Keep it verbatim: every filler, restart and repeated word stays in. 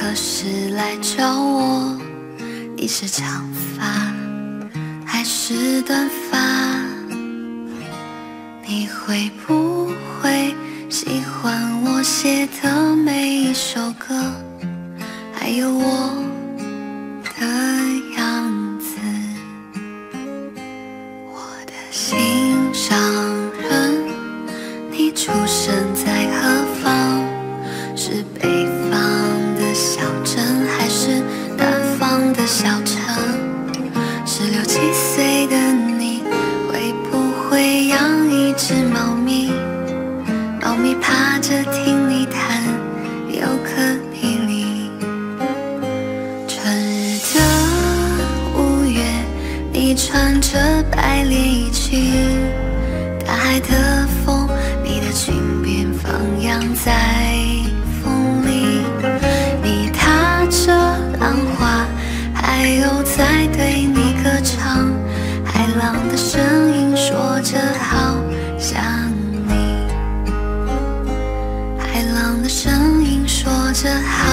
何时来找我？你是长发还是短发？你会不会喜欢我写的每一首歌，还有我的样子？我的心上人，你出生在何方？是北方的小镇还是南方的小城？十六七岁的你会不会养一只猫咪？猫咪趴着听你弹尤克里里。春日的五月，你穿着白连衣裙，大海的风，你的裙边放扬在风里。你踏着浪花，还有在对你歌唱，海浪的声音说着好想你，海浪的声音说着好